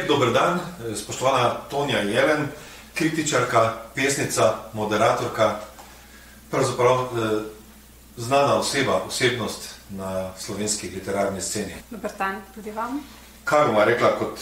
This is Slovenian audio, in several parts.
dober dan, spoštovana Tonja Jelen, kritičarka, pesnica, moderatorka, pravzaprav znana osebnost na slovenski literarni sceni. Dober dan tudi vam. Kaj bomo rekla kot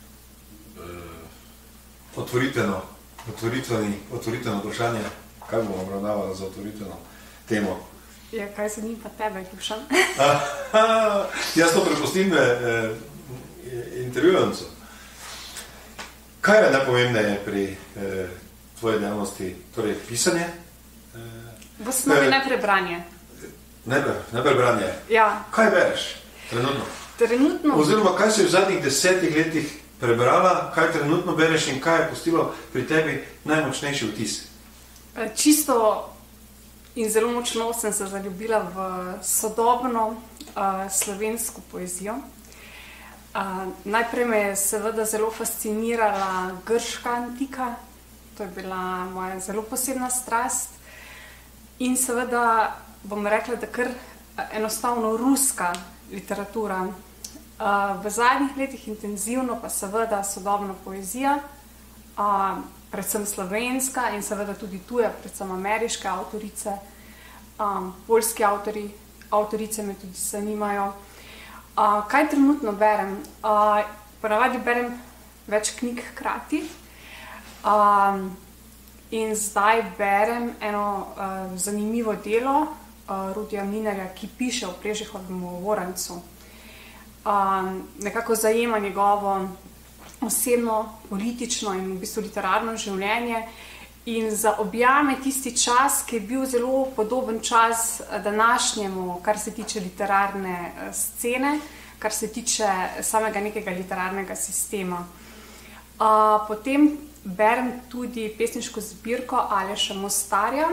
otvoritveno vprašanje? Kaj bomo obravnavala za otvoritveno temo? Ja, kaj se njim pa tebe, Dušan? Jaz to prepustim intervjujancu. Kaj je najpomembneje pri tvoje dejavnosti? Torej, pisanje? V osnovi najprej branje. Najprej branje? Ja. Kaj bereš trenutno? Trenutno? Oziroma, kaj si v zadnjih 10 letih prebrala, kaj trenutno bereš in kaj je pustilo pri tebi najmočnejši vtis? Čisto in zelo močno sem se zaljubila v sodobno slovensko poezijo. Najprej me je seveda zelo fascinirala grška antika, to je bila moja zelo posebna strast. In seveda bom rekla, da kar enostavno ruska literatura. V zadnjih letih intenzivno pa seveda sodobna poezija, predvsem slovenska in seveda tudi tuja, predvsem ameriške avtorice, poljski avtorice me tudi zanimajo. Kaj trenutno berem? Ponavadi berem več knjig hkrati in zdaj berem eno zanimivo delo Rudija Mlinarja, ki piše o Prežihovem Vorancu. Nekako zajema njegovo osebno, politično in v bistvu literarno življenje in zaobjame tisti čas, ki je bil zelo podoben čas današnjemu, kar se tiče literarne scene, kar se tiče samega nekega literarnega sistema. Potem berem tudi pesniško zbirko Aleša Mostarja,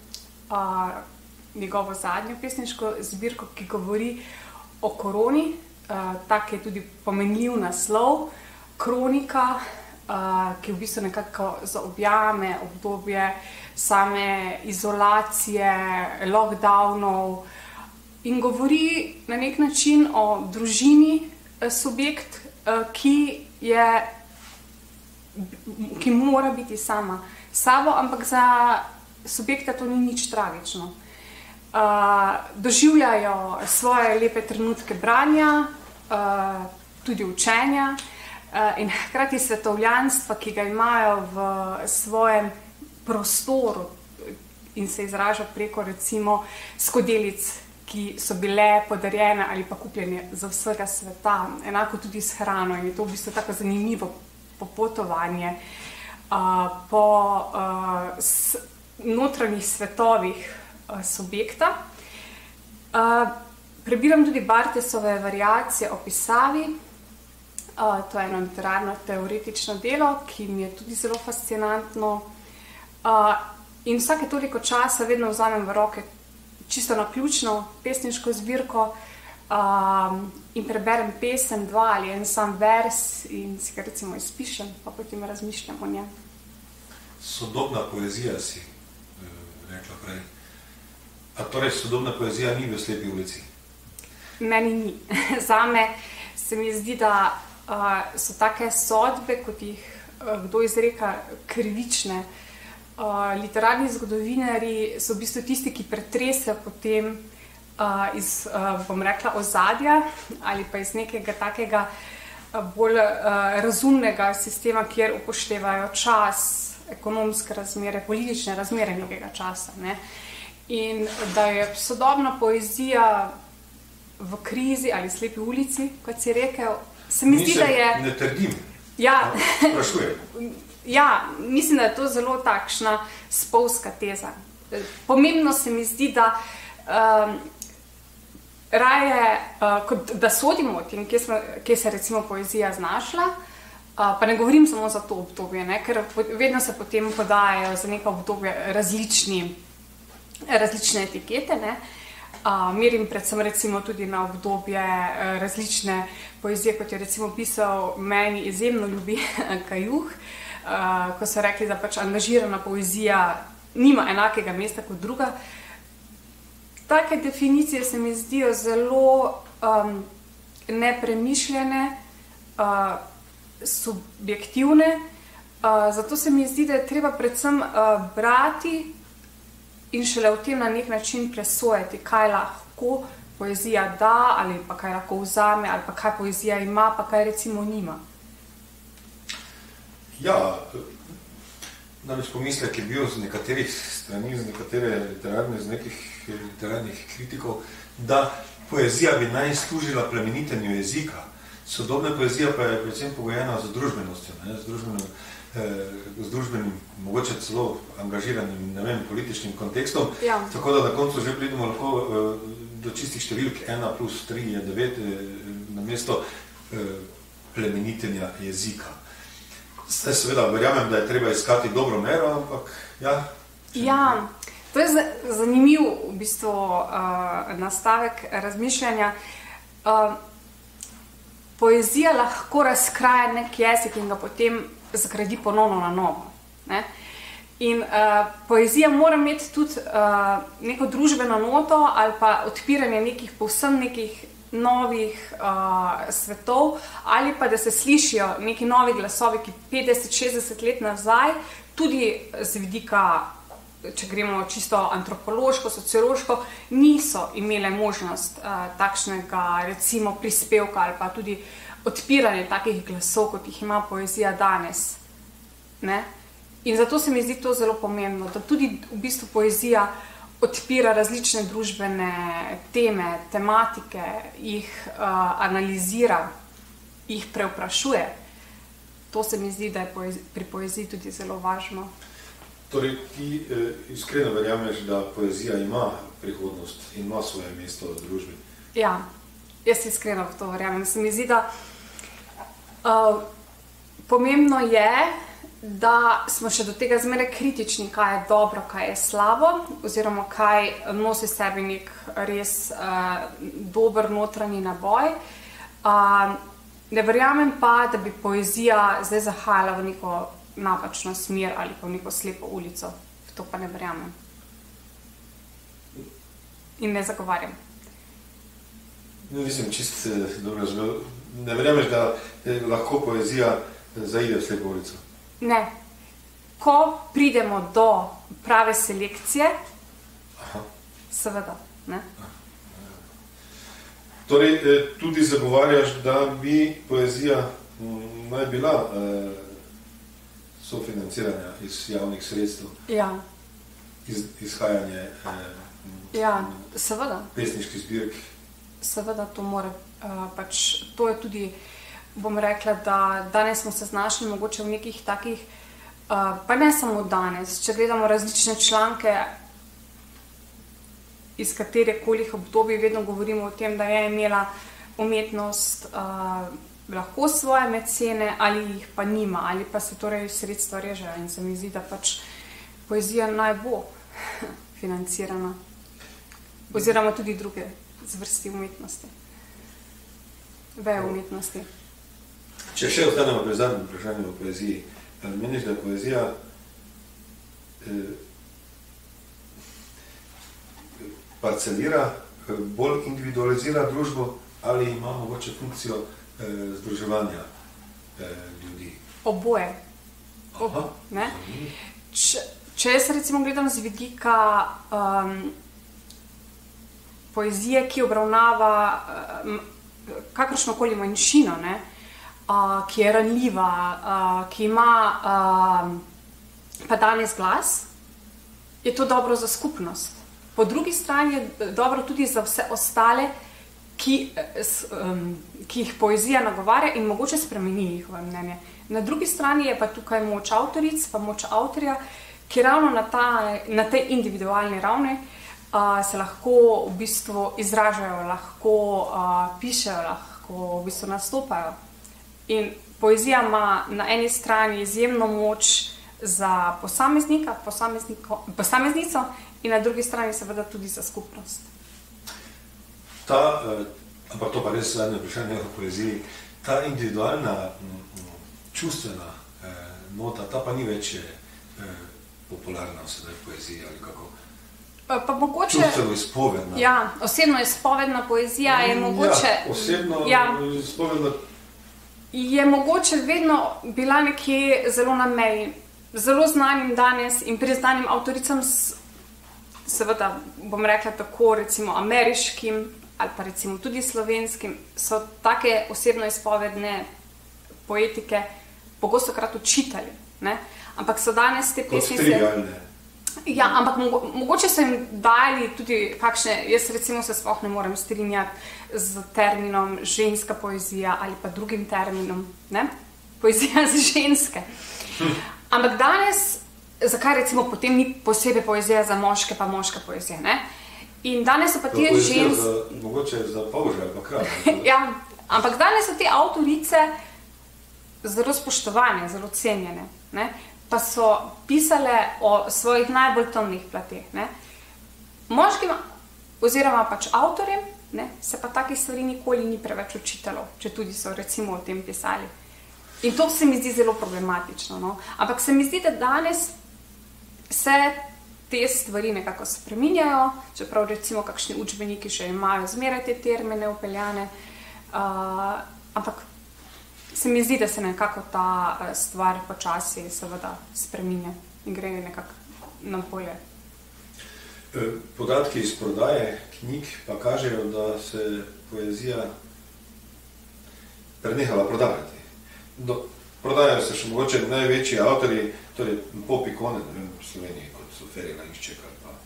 njegovo zadnjo pesniško zbirko, ki govori o koroni. Tak je tudi pomenljiv naslov, kronika, ki v bistvu nekako zaobjame obdobje same izolacije, lockdownov in govori na nek način o družini subjekt, ki mora biti sama s sabo, ampak za subjekta to ni nič tragično. Doživljajo svoje lepe trenutke branja, tudi učenja in hkrati svetovljanstva, ki ga imajo v svojem prostoru in se izraža preko recimo skodelic, ki so bile podarjene ali pa kupljene za vsega sveta, enako tudi s hrano in je to v bistvu tako zanimivo popotovanje po notranjih svetovih subjekta. Prebiram tudi Barthesove variacije o pisavi. To je eno literarno-teoretično delo, ki mi je tudi zelo fascinantno. In vsake toliko časa vedno vzamem v roke čisto naključno pesniško zbirko in preberem pesem, 2 ali en sam vers in si ga recimo izpišem, pa potem razmišljam o njem. Sodobna poezija si rekla prej. A torej sodobna poezija ni v slepi ulici? Meni ni. Zame se mi zdi, da so take sodbe, kot jih kdo izreka, krivične. Literarni zgodovinarji so v bistvu tisti, ki pretresajo potem iz, bom rekla, ozadja ali pa iz nekega takega bolj razumnega sistema, kjer upoštevajo čas, ekonomske razmere, politične razmere nekega časa, ne. In da je sodobna poezija v krizi ali slepi ulici, kot si rekel, se mi zdi, da je... Ne trdim. Ja. Sprašujem. Ja, mislim, da je to zelo takšna spolzka teza. Pomembno se mi zdi, da raje, da sodimo o tem, kje se recimo poezija znašla, pa ne govorim samo za to obdobje, ne, ker vedno se potem podajajo za neko obdobje različne etikete, ne. Merim predvsem recimo tudi na obdobje različne poezije, kot je recimo pisal meni izjemno ljubi Kajuh, ko so rekli, da pač angažirana poezija nima enakega mesta kot druga. Take definicije se mi zdijo zelo nepremišljene, subjektivne, zato se mi zdi, da je treba predvsem brati in šele v tem na nek način presojati, kaj lahko poezija da, ali pa kaj lahko vzame, ali pa kaj poezija ima, pa kaj recimo nima. Ja, namreč pomislek je bil z nekaterih strani, z nekih literarnih kritikov, da poezija bi naj služila plemenitenju jezika. Sodobna poezija pa je predvsem pogojena z družbenostjo, z družbenim, mogoče celo angažiranim, ne vem, političnim kontekstom, ja. Tako da na koncu že pridemo lahko do čistih številk 1 plus 3 je 9 namesto plemenitenja jezika. Zdaj seveda verjamem, da je treba iskati dobro mero, ampak ja. Ja, to je zanimiv v bistvu nastavek razmišljanja. Poezija lahko razkraja nek jezik in ga potem zgradi ponovno na novo. Ne? In poezija mora imeti tudi neko družbeno noto ali pa odpiranje nekih povsem nekih novih svetov ali pa da se slišijo neki novi glasovi, ki 50-60 let nazaj, tudi z vidika, če gremo čisto antropološko, sociološko, niso imele možnost takšnega recimo prispevka ali pa tudi odpiranje takih glasov, kot jih ima poezija danes. Ne? In zato se mi zdi to zelo pomembno, da tudi v bistvu poezija odpira različne družbene teme, tematike, jih analizira, jih prevprašuje. To se mi zdi, da je pri poeziji tudi zelo važno. Torej, ti iskreno verjameš, da poezija ima prihodnost in ima svoje mesto v družbi? Ja, jaz iskreno v to verjamem. Se mi zdi, da pomembno je, da smo še do tega zmeraj kritični, kaj je dobro, kaj je slabo, oziroma kaj nosi sebi nek res dober notranji naboj. Ne verjamem pa, da bi poezija zdaj zahajala v neko napačno smer ali pa v neko slepo ulico. V to pa ne verjamem. In ne zagovarjam. Nisem čist dobro razumel. Ne verjameš, da lahko poezija zaide v slepo ulico? Ne. Ko pridemo do prave selekcije, seveda, ne? Torej, tudi zagovarjaš, da bi poezija naj bila sofinanciranja iz javnih sredstev? Ja. Izhajanje ja, seveda. Pesniških zbirk? Seveda, to mora, to je tudi, bom rekla, da danes smo se znašli mogoče v nekih takih, pa ne samo danes, če gledamo različne članke, iz katerekolih obdobij vedno govorimo o tem, da je imela umetnost lahko svoje mecene ali jih pa nima, ali pa se torej sredstva režejo in se mi zdi, da pač poezija naj bo financirana, oziroma tudi druge zvrsti umetnosti, veje umetnosti. Če še ostanemo pri zadnjem vprašanju o poeziji, meniš, da poezija parcelira, bolj individualizira družbo ali ima mogoče funkcijo združevanja ljudi? Oboje. Ne? Če jaz recimo gledam z vidika poezije, ki obravnava kakršnokoli manjšino, ne? Ki je ranljiva, ki ima pa danes glas, je to dobro za skupnost. Po drugi strani je dobro tudi za vse ostale, ki jih poezija nagovarja in mogoče spremeni njihove mnenje. Na drugi strani je pa tukaj moč avtoric, pa moč avtorja, ki ravno na tej individualni ravni se lahko v bistvu izražajo, lahko pišejo, lahko v bistvu nastopajo. In poezija ima na eni strani izjemno moč za posameznika, posameznico in na drugi strani seveda tudi za skupnost. Ampak to pa res zadnje vprašanje o poeziji, ta individualna čustvena nota, ta pa ni več popularna sedaj v poeziji ali kako? Pa mogoče... Čustveno izpovedna. Ja, osebno izpovedna poezija je mogoče... Ja, osebno izpovedna je mogoče vedno bila nekje zelo na meji. Zelo znanim danes in priznanim avtoricam, seveda bom rekla tako, recimo ameriškim ali pa recimo tudi slovenskim, so take osebno izpovedne poetike pogosto krat učitali. Ne? Ampak so danes te pesnice... Ja, ampak mogoče so jim dali tudi kakšne, jaz recimo se sploh ne morem strinjati z terminom ženska poezija ali pa drugim terminom, ne? Poezija za ženske. Ampak danes, zakaj recimo potem ni posebej poezija za moške pa moška poezija, ne? In danes so pa te ženske... Mogoče za polže ali pa krav. Ja, ampak danes so te avtorice zelo spoštovane, zelo cenjene, ne? Pa so pisale o svojih najbolj temnih plateh. Ne? Moškim oziroma pač avtorjem, ne, se pa takih stvari nikoli ni preveč učitalo, če tudi so recimo o tem pisali. In to se mi zdi zelo problematično. No? Ampak se mi zdi, da danes se te stvari nekako spreminjajo, čeprav recimo kakšni učbeniki še imajo zmeraj te termine vpeljane, ampak se mi zdi, da se nekako ta stvar počasi seveda spreminja in gre nekako na bolje. Podatki iz prodaje knjig pa kažejo, da se poezija prenehala prodajati. Prodajajo se še mogoče največji avtorji, torej pop ikone, ne vem, v Sloveniji, kot so Ferila Išček ali pa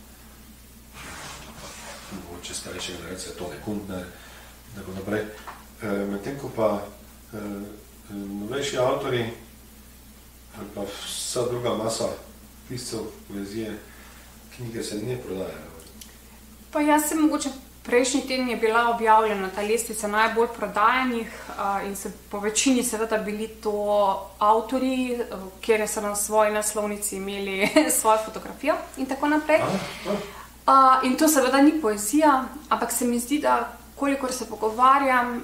mogoče starejše generacije, Tone Kuntner, tako naprej. Medtem ko pa novejši avtori ali pa vsa druga masa piscev poezije, knjige se ne prodajajo. Pa jaz sem mogoče prejšnji teden je bila objavljena ta lestvica najbolj prodajanih in se po večini seveda bili to avtori, kjer so na svoji naslovnici imeli svojo fotografijo in tako naprej. In to seveda ni poezija, ampak se mi zdi, da kolikor se pogovarjam,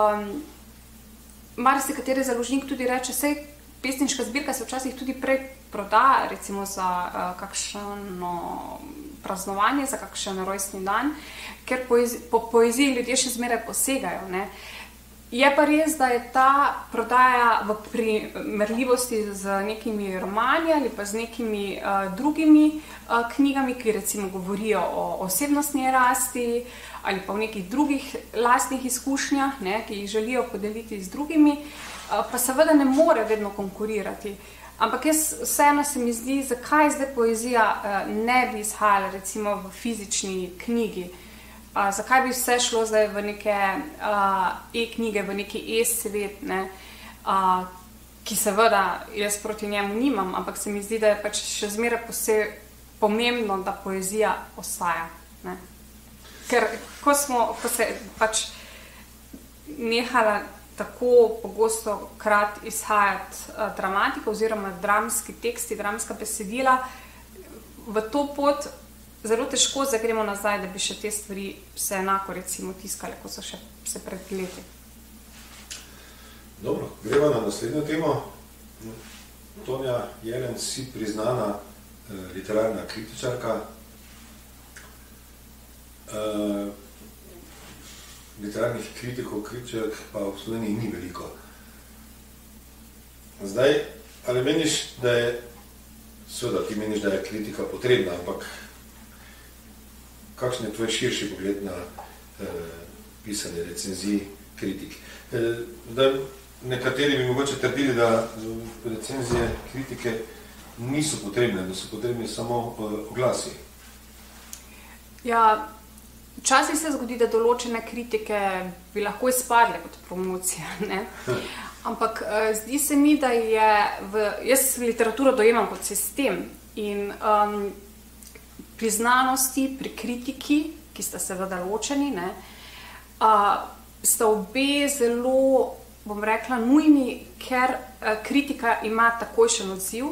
marsikateri založnik tudi reče, saj pesniška zbirka se včasih tudi prej proda, recimo za kakšno praznovanje, za kakšen rojstni dan, ker po poeziji ljudje še zmeraj posegajo. Ne? Je pa res, da je ta prodaja v primerljivosti z nekimi romani ali pa z nekimi drugimi knjigami, ki recimo govorijo o osebnostni rasti ali pa o nekih drugih lastnih izkušnjah, ne, ki jih želijo podeliti z drugimi, pa seveda ne more vedno konkurirati. Ampak vseeno se mi zdi, zakaj zdaj poezija ne bi izhajala recimo v fizični knjigi. Zakaj bi vse šlo zdaj v neke e-knjige, v neki e-svet, ne, ki seveda jaz proti njemu nimam, ampak se mi zdi, da je pač še zmeraj pomembno, da poezija ostaja. Ne. Ker ko se pač nehala tako pogosto krat izhajati dramatika oziroma dramski teksti, dramska besedila, v to pot zelo težko zagremo nazaj, da bi še te stvari se enako recimo tiskale, kot so še se pred leti. Dobro, gremo na naslednjo temo. Tonja Jelen, si priznana literarna kritičarka. Literarnih kritikov, kritičark pa v Sloveniji ni veliko. Zdaj, ali meniš, da je, seveda ti meniš, da je kritika potrebna, ampak kakšen je tvoj širši pogled na pisanje recenzij kritik? Zdaj, nekateri bi mogoče trdili, da recenzije kritike niso potrebne, da so potrebni samo oglasi. Ja, včasih se zgodi, da določene kritike bi lahko izpadle kot promocija, ne? Ampak zdi se mi, da jaz literaturo dojemam kot sistem in pri znanosti, pri kritiki, ki sta seveda ločeni, ne, sta obe zelo, bom rekla, nujni, ker kritika ima takojšen odziv,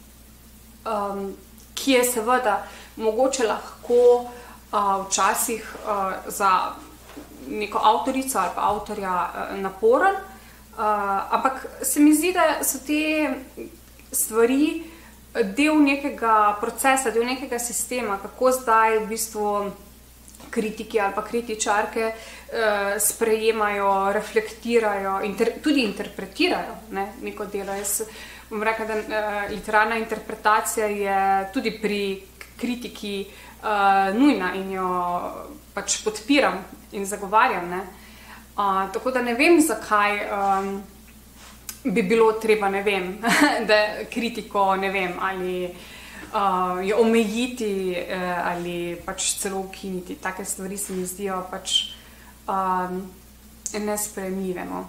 ki je seveda mogoče lahko včasih za neko avtorico ali pa avtorja naporen, ampak se mi zdi, da so te stvari del nekega procesa, del nekega sistema, kako zdaj v bistvu kritiki ali pa kritičarke sprejemajo, reflektirajo, tudi interpretirajo, ne, neko delo. Jaz bom rekla, da literarna interpretacija je tudi pri kritiki nujna in jo pač podpiram in zagovarjam. Ne. Tako da ne vem, zakaj bi bilo treba, ne vem, da kritiko, ne vem, ali jo omejiti ali pač celo ukiniti. Take stvari se mi zdijo pač nesprejemljive. No.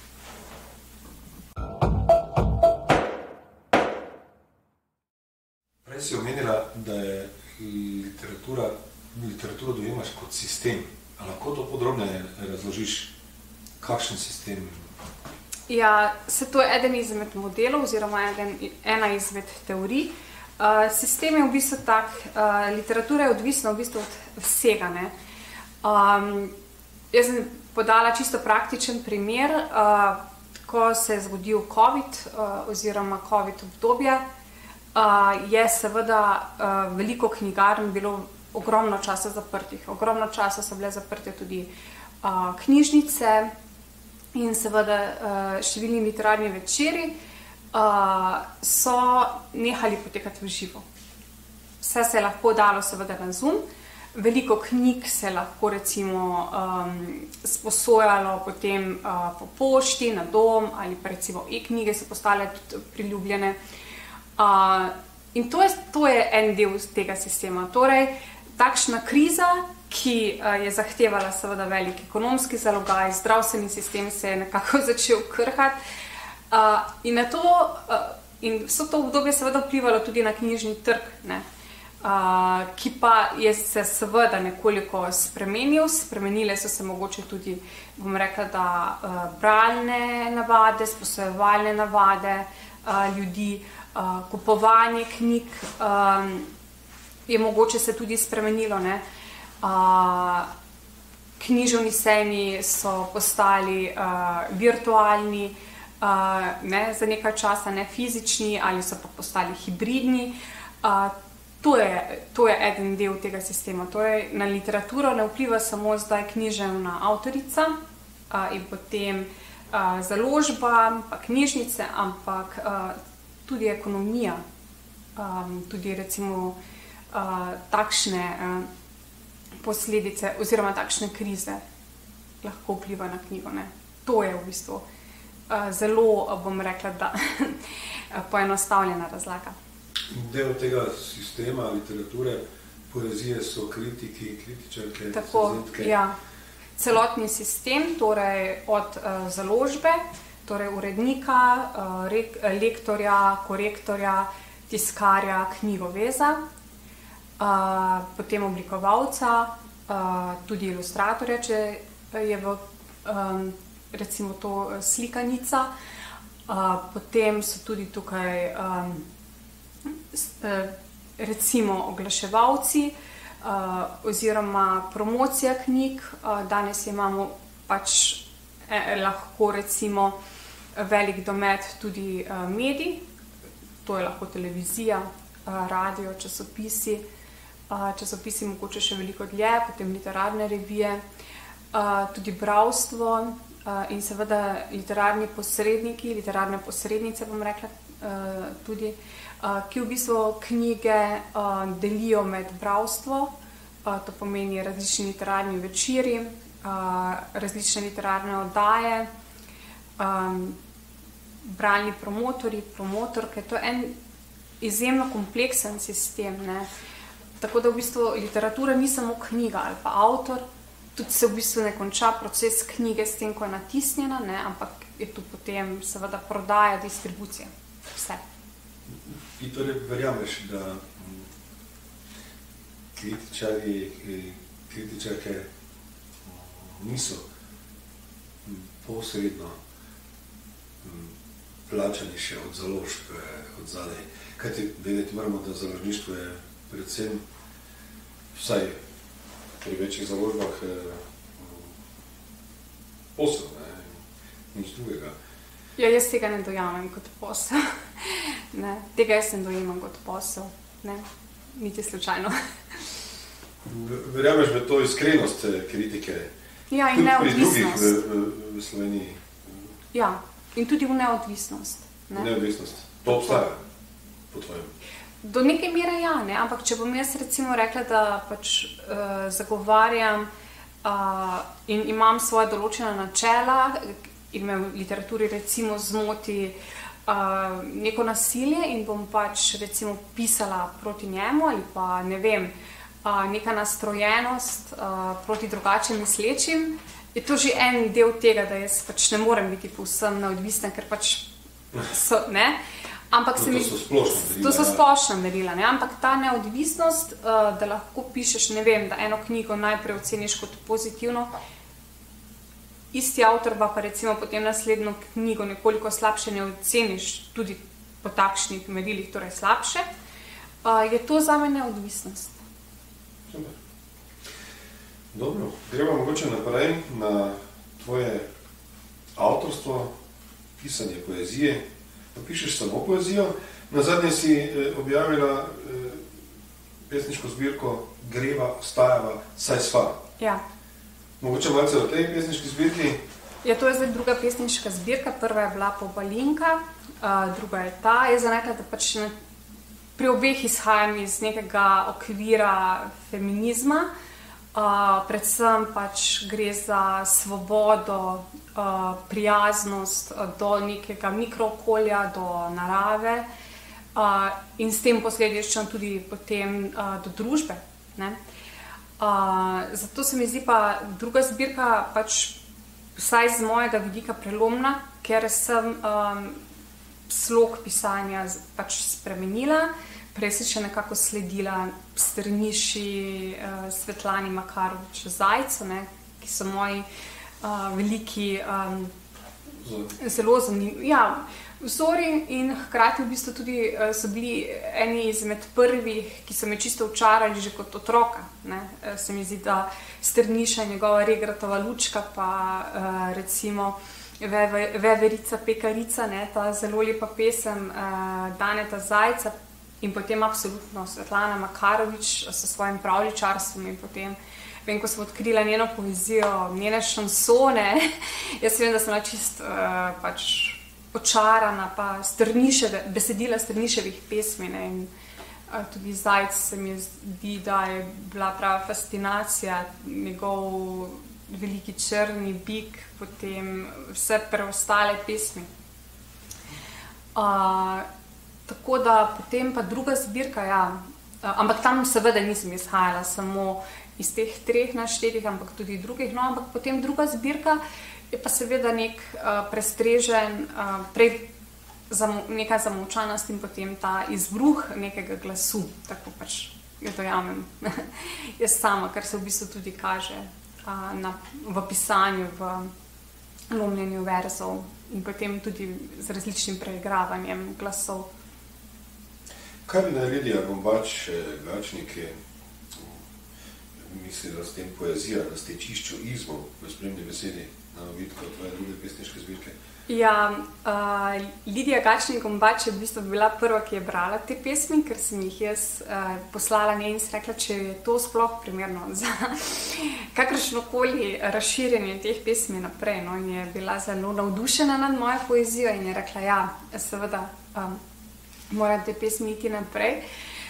Prej si omenila, da je literaturo dojemaš kot sistem. A lahko to podrobneje razložiš? Kakšen sistem? Ja, to je eden izmed modelov oziroma ena izmed teorij. Sistem je v bistvu tak, literatura je odvisna v bistvu od vsega. Ne? Jaz sem podala čisto praktičen primer, ko se je zgodil COVID oziroma COVID obdobje, je seveda veliko knjigarn bilo ogromno časa zaprtih. Ogromno časa so bile zaprte tudi knjižnice in seveda številni literarni večeri so nehali potekati v živo. Vse se je lahko dalo seveda na Zoom. Veliko knjig se je lahko recimo sposojalo potem po pošti, na dom ali pa recimo e-knjige so postale tudi priljubljene. In to je en del tega sistema. Torej, takšna kriza, ki je zahtevala seveda velik ekonomski zalogaj, zdravstveni sistem se je nekako začel krhati. In vso to obdobje seveda vplivalo tudi na knjižni trg, ne? Ki pa je se seveda nekoliko spremenile so se mogoče tudi, bom rekla, da bralne navade, sposojevalne navade ljudi, kupovanje knjig je mogoče se tudi spremenilo, ne? Književni sejmi so postali virtualni, ne, za nekaj časa, ne fizični, ali so pa postali hibridni. To je eden del tega sistema. Torej, na literaturo ne vpliva samo zdaj književna avtorica in potem založba, pa knjižnice, ampak tudi ekonomija, tudi recimo takšne posledice oziroma takšne krize lahko vpliva na knjigo. Ne. To je v bistvu zelo, bom rekla, da poenostavljena razlaga. Del tega sistema literature, poezije so kritiki, kritičarke, recenzentke. Ja. Celotni sistem, torej od založbe, torej urednika, lektorja, korektorja, tiskarja, knjigoveza, potem oblikovalca, tudi ilustratorja, če je v recimo to slikanica, potem so tudi tukaj recimo oglaševalci oziroma promocija knjig. Danes imamo pač lahko recimo velik domet tudi medij, to je lahko televizija, radio, časopisi, mogoče še veliko dlje, potem literarne revije, tudi bralstvo in seveda literarni posredniki, literarne posrednice, bom rekla tudi, ki v bistvu knjige delijo med bralstvo, to pomeni različni literarni večeri, različne literarne oddaje, bralni promotorji, promotorke, to je en izjemno kompleksen sistem, ne. Tako da v bistvu literatura ni samo knjiga ali pa avtor, tudi se v bistvu ne konča proces knjige s tem, ko je natisnjena, ne, ampak je tu potem seveda prodaja, distribucija, vse. Ti torej verjameš, da kritičarke niso posredno plačani še od založb od zadaj. Kajti vedeti moramo, da založništvo je predvsem vsaj pri večjih založbah posel, nič drugega. Ja, jaz tega ne dojamem kot posel. Ne, tega jaz ne dojemam kot posel, ne, niti slučajno. Verjameš v to iskrenost kritike? Ja, in neodvisnost. Tudi pri drugih v Sloveniji? Ja, in tudi v neodvisnost. Ne? Neodvisnost. To obstaja, po tvojem? Do neke mere ja, ne? Ampak če bom jaz recimo rekla, da pač zagovarjam in imam svoje določena načela, in me v literaturi recimo zmoti neko nasilje in bom pač recimo pisala proti njemu ali pa ne vem, neka nastrojenost proti drugače mislečim, je to že en del tega, da jaz pač ne morem biti povsem neodvisna, ker pač so, ne? Ampak to so splošna merila, ne? Ampak ta neodvisnost, da lahko pišeš, ne vem, da eno knjigo najprej oceniš kot pozitivno, isti avtor pa recimo potem naslednjo knjigo nekoliko slabše ne oceniš, tudi po takšnih merilih, torej slabše, je to zame neodvisnost. Super. Dobro, gremo mogoče naprej na tvoje avtorstvo, pisanje poezije. Pa pišeš samo poezijo. Nazadnje si objavila pesniško zbirko Greva, ostajava, saj sva. Ja. Mogoče malce o tej pesniški zbirki? Ja, to je zdaj druga pesniška zbirka. Prva je bila Pobalinka, druga je ta. Jaz sem rekla, da pač pri obeh izhajam iz nekega okvira feminizma. Predvsem pač gre za svobodo, prijaznost do nekega mikrookolja, do narave in s tem posledično tudi potem do družbe. Ne? Zato se mi zdi pa druga zbirka pač vsaj z mojega vidika prelomna, ker sem slog pisanja pač spremenila. Prej sem še nekako sledila Strniši, Svetlani Makarovič Zajcu, ne, ki so moji veliki, zelo zanimivi. Ja, vzori in hkrati v bistvu tudi so bili eni izmed prvih, ki so me čisto očarali že kot otroka. Ne. Se mi zdi, da Strniša, njegova Regratova lučka, pa recimo Veverica Pekarica, ne, ta zelo lepa pesem Daneta Zajca, in potem absolutno Svetlana Makarovič s svojim pravljičarstvom in potem, vem, ko sem odkrila njeno poezijo, njene šansone, jaz vem, da sem bila čist pač očarana, pa besedila Strniševih pesmi, ne, in tudi Zajc se mi zdi, da je bila prava fascinacija, njegov veliki črni bik, potem vse preostale pesmi. Tako da potem pa druga zbirka, ja, ampak tam seveda nisem izhajala samo iz teh treh naštetih, ampak tudi drugih, no, ampak potem druga zbirka je pa seveda nek prestrežen, neka zamolčanost in potem ta izbruh nekega glasu, tako pač jo dojamem jaz sama, kar se v bistvu tudi kaže v pisanju, v lomljenju verzov in potem tudi z različnim preigravanjem glasov. Kaj bi naj Lidija Gombač-Gačnik mislila s tem poezija na stečišču izmov v spremni besedi na vidko tvoje druge pesniške zbirke? Ja, Lidija Gačnik-Gombač je v bistvu bila prva, ki je brala te pesmi, ker sem jih jaz poslala njej in si rekla, če je to sploh primerno za kakršnokoli razširjenje teh pesmi naprej. No, in je bila zelo navdušena nad mojo poezijo in je rekla, ja, seveda, mora te pesmi iti naprej.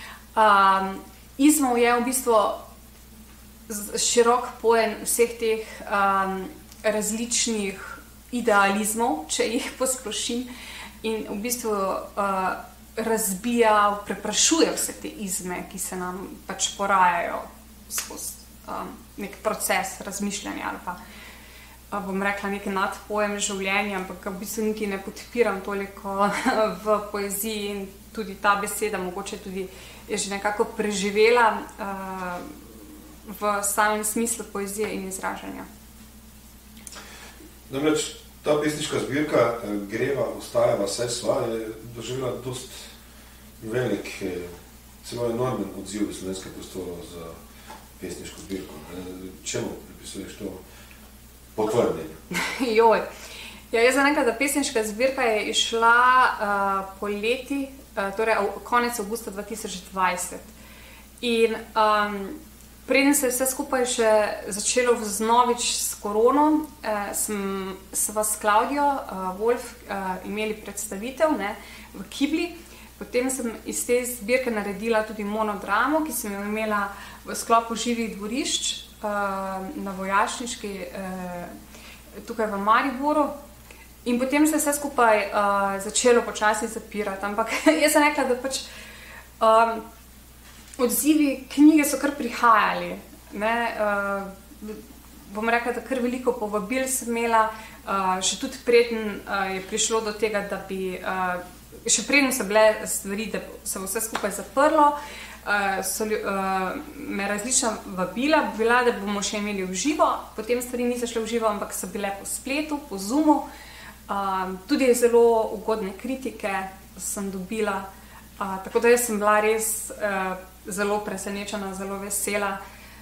Izmov je v bistvu širok pojem vseh teh različnih idealizmov, če jih posplošim, in v bistvu razbija, preprašuje vse te izme, ki se nam pač porajajo skozi nek proces razmišljanja ali pa bom rekla, nek nadpojem življenja, ampak v bistvu niti ne podpiram toliko v poeziji in tudi ta beseda mogoče tudi je že nekako preživela v samem smislu poezije in izražanja. Namreč ta pesniška zbirka Greva, ostajava, saj sva je doživela dost velik, celo enormen odziv v slovenskem prostoru za pesniško zbirko. Čemu pripisuješ to? Joj. Ja, jaz sem rekla, da pesniška zbirka je išla poleti, torej konec avgusta 2020. In preden se je vse skupaj še začelo vznovič s korono, sva s Klaudijo Wolf imeli predstavitev, ne, v Kibli. Potem sem iz te zbirke naredila tudi monodramo, ki sem jo imela v sklopu živih dvorišč na Vojašniški tukaj v Mariboru. In potem se je vse skupaj začelo počasi zapirati. Ampak jaz sem rekla, da pač odzivi knjige so kar prihajali. Ne? Bom rekla, da kar veliko povabil sem imela, še tudi preden je prišlo do tega, da bi, še preden so bile stvari, da se bo vse skupaj zaprlo, so me različna vabila, bila, da bomo še imeli v živo, potem stvari niso šle v živo, ampak so bile po spletu, po Zoomu, tudi zelo ugodne kritike sem dobila, tako da jaz sem bila res zelo presenečena, zelo vesela.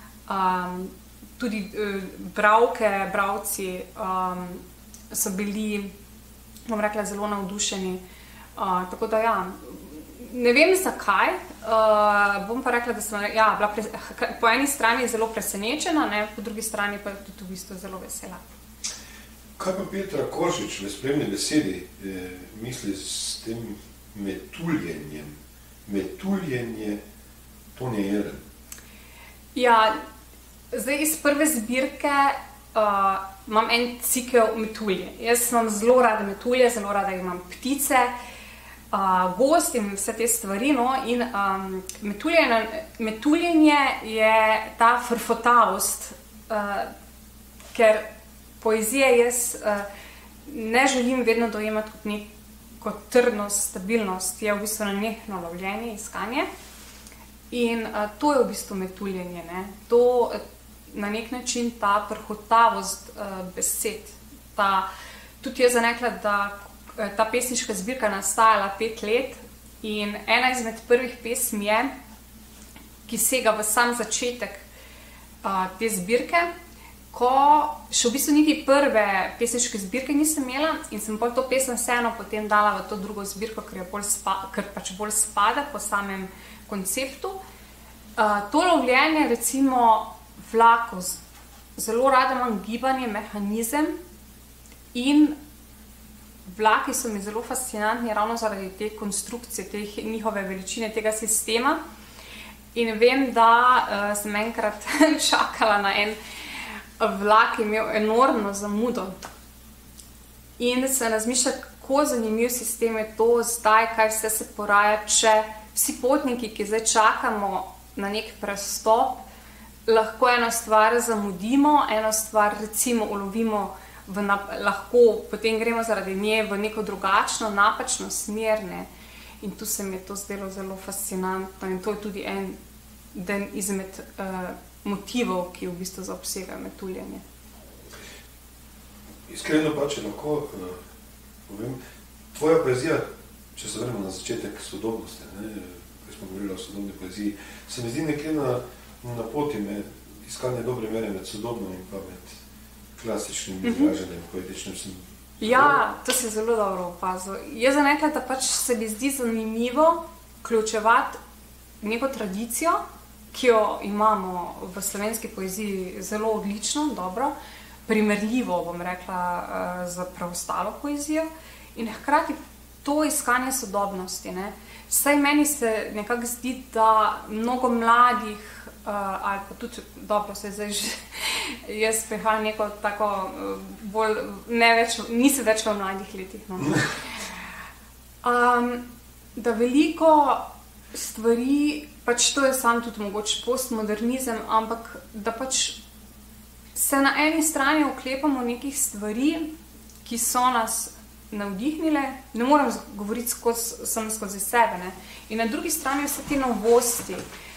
Tudi bralke, bralci so bili, bom rekla, zelo navdušeni. Tako da ja, ne vem zakaj, bom pa rekla, da sem bila po eni strani zelo presenečena, ne, po drugi strani pa tudi v bistvu zelo vesela. Kaj pa Petra Koršič v spremni besedi misli s tem metuljenjem? Metuljenje Tonje Jelen. Ja, zdaj iz prve zbirke imam en cikel metulje. Jaz imam zelo rada metulje, zelo rada imam ptice, gost in vse te stvari, no, in metuljenje je ta frfotavost, ker poezije jaz ne želim vedno dojemati kot neko trdnost, stabilnost, je v bistvu nenehno lovljenje, iskanje. In to je v bistvu metuljenje, ne. To na nek način ta prhotavost besed. Tudi jaz sem rekla, da ta pesniška zbirka nastajala 5 let in ena izmed prvih pesmi je, ki sega v sam začetek te zbirke, ko še v bistvu niti prve pesniške zbirke nisem imela in sem to pesem vseeno potem dala v to drugo zbirko, ker pač bolj spada po samem konceptu. To lovljenje, recimo vlakov, zelo rada imam gibanje, mehanizem in vlaki so mi zelo fascinantni ravno zaradi te konstrukcije, te njihove veličine, tega sistema. In vem, da sem enkrat čakala na en vlak, ki je imel enormno zamudo. In se razmišlja, kako zanimiv sistem je to zdaj, kaj vse se poraja, če vsi potniki, ki zdaj čakamo na nek prestop, lahko eno stvar zamudimo, eno stvar recimo ulovimo, lahko potem gremo zaradi nje v neko drugačno, napačno smer, ne. In tu se mi je to zdelo zelo fascinantno in to je tudi en izmed motivov, ki v bistvu zaobsegajo metuljenje. Iskreno pa, če lahko povem, tvoja poezija, če se vrnemo na začetek sodobnosti, ko smo govorili o sodobni poeziji, se mi zdi nekje na poti iskanje dobre mere med sodobno in pa med klasičnim izraženjem, poetičnim. Ja, to si zelo dobro opazil. Jaz sem rekla, da pač se mi zdi zanimivo vključevati neko tradicijo, ki jo imamo v slovenski poeziji zelo odlično, dobro, primerljivo, bom rekla, z preostalo poezijo in hkrati to iskanje sodobnosti, ne. Saj meni se nekako zdi, da mnogo mladih, ali pa tudi, dobro, se zdaj že, jaz prihajam neko tako bolj, nisem več v mladih letih, no. Da veliko stvari, pač to je sam tudi mogoče postmodernizem, ampak da pač se na eni strani oklepamo nekih stvari, ki so nas navdihnile, ne moram govoriti samo skozi sebe, ne. In na drugi strani vse te novosti,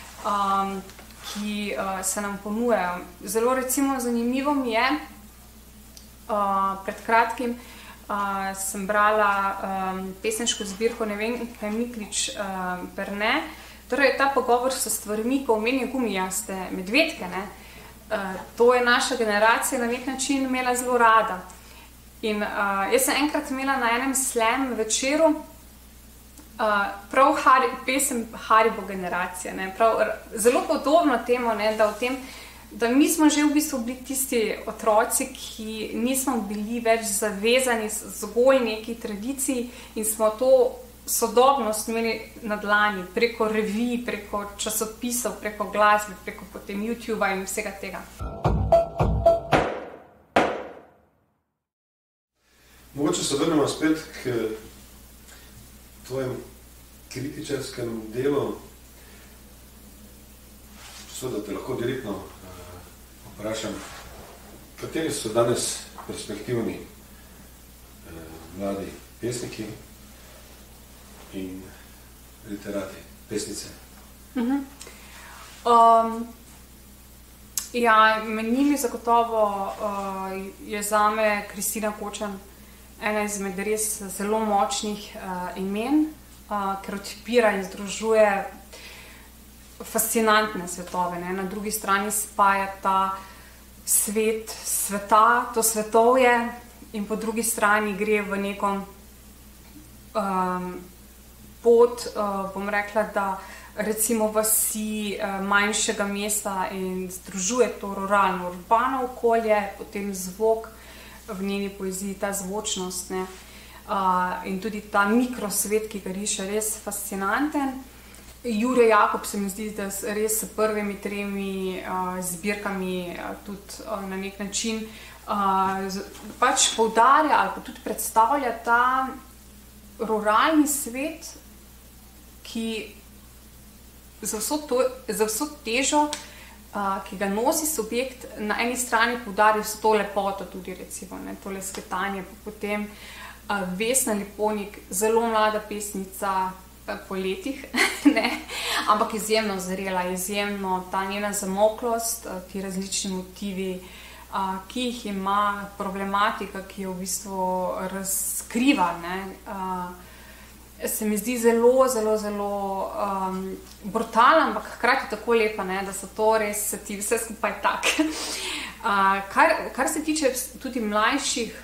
ki se nam ponujajo. Zelo recimo zanimivo mi je, pred kratkim sem brala pesniško zbirko Nevenke Miklič Perne, torej ta pogovor s stvarmi, ko omenijo gumijaste medvedke, ne. To je naša generacija na nek način imela zelo rada. In jaz sem enkrat imela na enem slam večeru prav pesem Haribo generacije, ne, prav, zelo podobno temu, ne, da v tem, da mi smo že v bistvu bili tisti otroci, ki nismo bili več zavezani zgolj neki tradiciji in smo to sodobnost imeli na dlani, preko revij, preko časopisov, preko glasbe, preko potem YouTubea in vsega tega. Mogoče se vrnemo spet k tvojem kritičarskem delu. Da te lahko direktno vprašam, kateri so danes perspektivni mladi pesniki in literati, pesnice? Ja, med njimi zagotovo je zame Kristina Kočan ena izmed res zelo močnih imen, ker odpira in združuje fascinantne svetove. Ne? Na drugi strani spaja ta svet sveta, to svetovje, in po drugi strani gre v neko pot, bom rekla, da recimo vasi manjšega mesta in združuje to ruralno, urbano okolje, potem zvok v njeni poeziji, ta zvočnost, ne? In tudi ta mikrosvet, ki ga riše, res fascinanten. Jure Jakob se mi zdi, da res s prvimi 3 zbirkami tudi na nek način pač poudarja ali pa tudi predstavlja ta ruralni svet, ki za vso težo, ki ga nosi subjekt, na eni strani poudarja vso to lepoto tudi, recimo, ne, tole skretanje, pa potem Vesna Liponik, zelo mlada pesnica, po letih, ne, ampak izjemno zrela, izjemno ta njena zamolklost, ti različni motivi, ki jih ima, problematika, ki jo v bistvu razkriva, ne, se mi zdi zelo, zelo, zelo brutalna, ampak hkrati tako lepa, ne, da so to res ti vse skupaj tak. Kar se tiče tudi mlajših,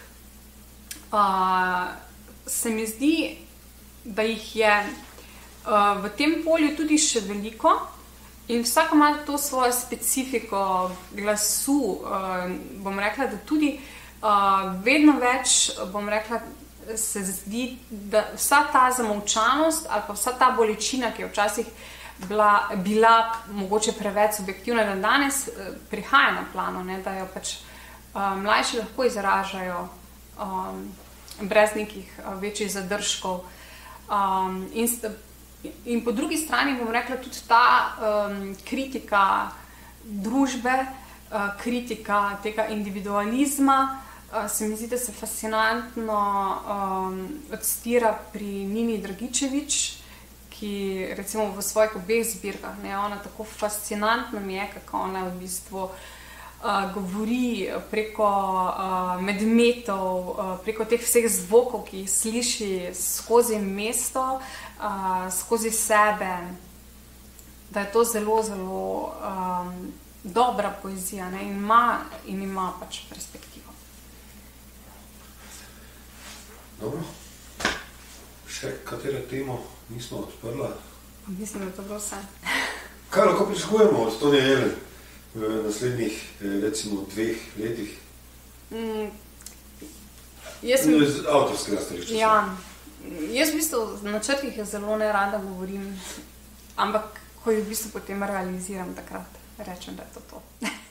se mi zdi, da jih je v tem polju tudi še veliko in vsak ima to svojo specifiko glasu. Bom rekla, da tudi vedno več, bom rekla, se zdi, da vsa ta zamolčanost ali pa vsa ta bolečina, ki je včasih bila mogoče preveč subjektivna, da danes prihaja na plano, ne, da jo pač mlajši lahko izražajo brez nekih večjih zadržkov. In po drugi strani, bom rekla, tudi ta kritika družbe, kritika tega individualizma, se mi zdi, da se fascinantno odstira pri Nini Dragičević, ki recimo v svojih obeh zbirkah, ne, ona tako fascinantno mi je, kako ona v bistvu govori preko medmetov, preko teh vseh zvokov, ki jih sliši skozi mesto, skozi sebe, da je to zelo, zelo dobra poezija, ne, in ima pač perspektivo. Dobro. Še katero temo nismo odprla? Mislim, da to bilo vse. Kaj lahko pričakujemo od Tonje Jelen v naslednjih, recimo, 2 letih? Z avtorskega stališča. Ja, jaz v bistvu v načrtih zelo nerada govorim, ampak ko jih v bistvu potem realiziram, takrat rečem, da je to to.